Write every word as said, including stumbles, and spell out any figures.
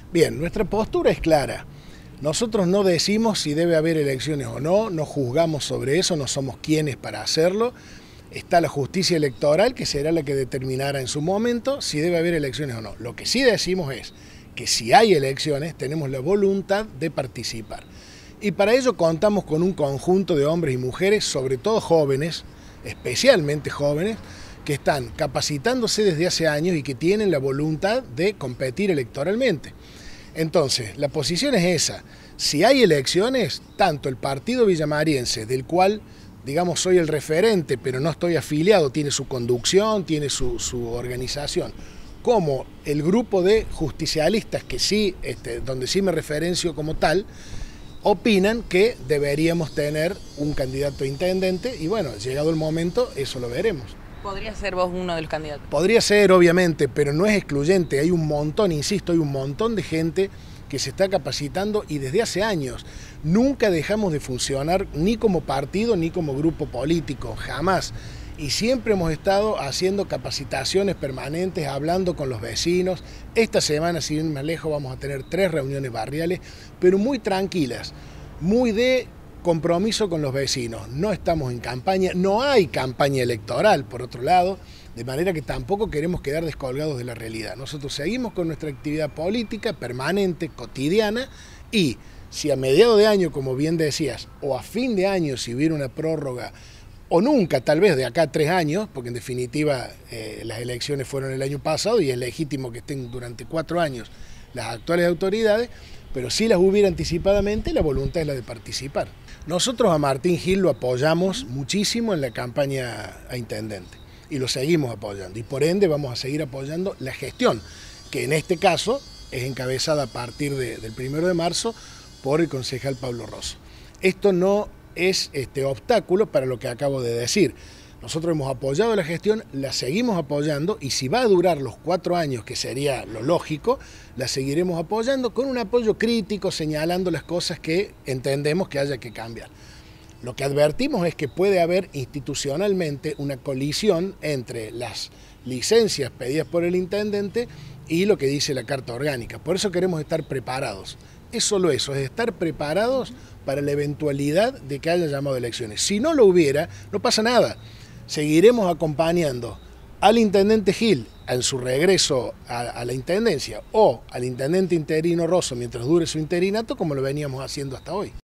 Bien, nuestra postura es clara. Nosotros no decimos si debe haber elecciones o no, no juzgamos sobre eso, no somos quienes para hacerlo. Está la justicia electoral, que será la que determinará en su momento si debe haber elecciones o no. Lo que sí decimos es que si hay elecciones, tenemos la voluntad de participar. Y para ello contamos con un conjunto de hombres y mujeres, sobre todo jóvenes, especialmente jóvenes, que están capacitándose desde hace años y que tienen la voluntad de competir electoralmente. Entonces, la posición es esa. Si hay elecciones, tanto el partido villamariense, del cual, digamos, soy el referente, pero no estoy afiliado, tiene su conducción, tiene su, su organización, como el grupo de justicialistas, que sí, este, donde sí me referencio como tal, opinan que deberíamos tener un candidato a intendente y bueno, llegado el momento, eso lo veremos. ¿Podría ser vos uno de los candidatos? Podría ser, obviamente, pero no es excluyente. Hay un montón, insisto, hay un montón de gente que se está capacitando y desde hace años. Nunca dejamos de funcionar ni como partido ni como grupo político, jamás. Y siempre hemos estado haciendo capacitaciones permanentes, hablando con los vecinos. Esta semana, si bien más lejos, vamos a tener tres reuniones barriales, pero muy tranquilas, muy de compromiso con los vecinos. No estamos en campaña, no hay campaña electoral, por otro lado, de manera que tampoco queremos quedar descolgados de la realidad. Nosotros seguimos con nuestra actividad política permanente, cotidiana, y si a mediados de año, como bien decías, o a fin de año, si hubiera una prórroga, o nunca, tal vez de acá a tres años, porque en definitiva eh, las elecciones fueron el año pasado y es legítimo que estén durante cuatro años las actuales autoridades, pero si las hubiera anticipadamente, la voluntad es la de participar. Nosotros a Martín Gil lo apoyamos muchísimo en la campaña a intendente y lo seguimos apoyando y por ende vamos a seguir apoyando la gestión, que en este caso es encabezada a partir de, del primero de marzo por el concejal Pablo Rosso. Esto no es este obstáculo para lo que acabo de decir. Nosotros hemos apoyado la gestión, la seguimos apoyando y si va a durar los cuatro años, que sería lo lógico, la seguiremos apoyando con un apoyo crítico, señalando las cosas que entendemos que haya que cambiar. Lo que advertimos es que puede haber institucionalmente una colisión entre las licencias pedidas por el intendente y lo que dice la Carta Orgánica. Por eso queremos estar preparados. Es solo eso, es estar preparados para la eventualidad de que haya llamado a elecciones. Si no lo hubiera, no pasa nada. Seguiremos acompañando al intendente Gil en su regreso a, a la intendencia o al intendente interino Rosso mientras dure su interinato como lo veníamos haciendo hasta hoy.